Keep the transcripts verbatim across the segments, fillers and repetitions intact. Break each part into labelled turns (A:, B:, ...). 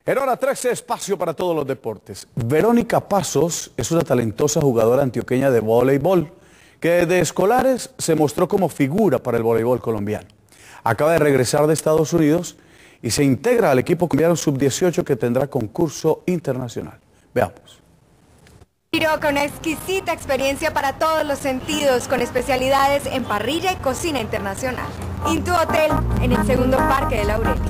A: En hora trece, espacio para todos los deportes. Verónica Pasos es una talentosa jugadora antioqueña de voleibol que desde escolares se mostró como figura para el voleibol colombiano. Acaba de regresar de Estados Unidos y se integra al equipo colombiano sub dieciocho que tendrá concurso internacional. Veamos.
B: Con una exquisita experiencia para todos los sentidos, con especialidades en parrilla y cocina internacional. Intu Hotel, en el segundo Parque de Laureles.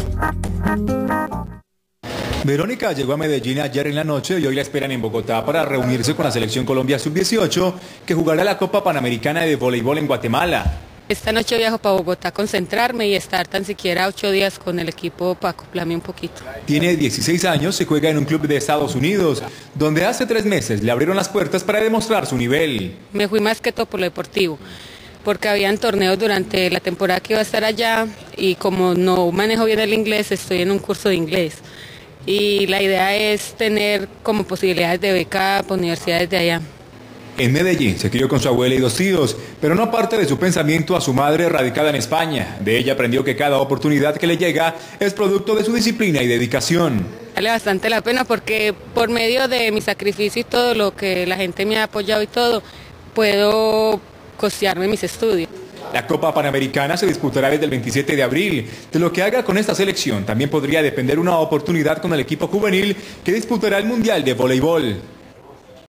C: Verónica llegó a Medellín ayer en la noche y hoy la esperan en Bogotá para reunirse con la selección Colombia sub dieciocho que jugará la Copa Panamericana de Voleibol en Guatemala.
D: Esta noche viajo para Bogotá a concentrarme y estar tan siquiera ocho días con el equipo para acoplarme un poquito.
C: Tiene dieciséis años, se juega en un club de Estados Unidos, donde hace tres meses le abrieron las puertas para demostrar su nivel.
D: Me fui más que todo por lo deportivo, porque habían torneos durante la temporada que iba a estar allá y como no manejo bien el inglés, estoy en un curso de inglés. Y la idea es tener como posibilidades de beca para universidades de allá.
C: En Medellín se crió con su abuela y dos tíos, pero no aparte de su pensamiento a su madre radicada en España. De ella aprendió que cada oportunidad que le llega es producto de su disciplina y dedicación.
D: Vale bastante la pena porque por medio de mi sacrificio y todo lo que la gente me ha apoyado y todo, puedo costearme mis estudios.
C: La Copa Panamericana se disputará desde el veintisiete de abril. De lo que haga con esta selección también podría depender una oportunidad con el equipo juvenil que disputará el Mundial de Voleibol.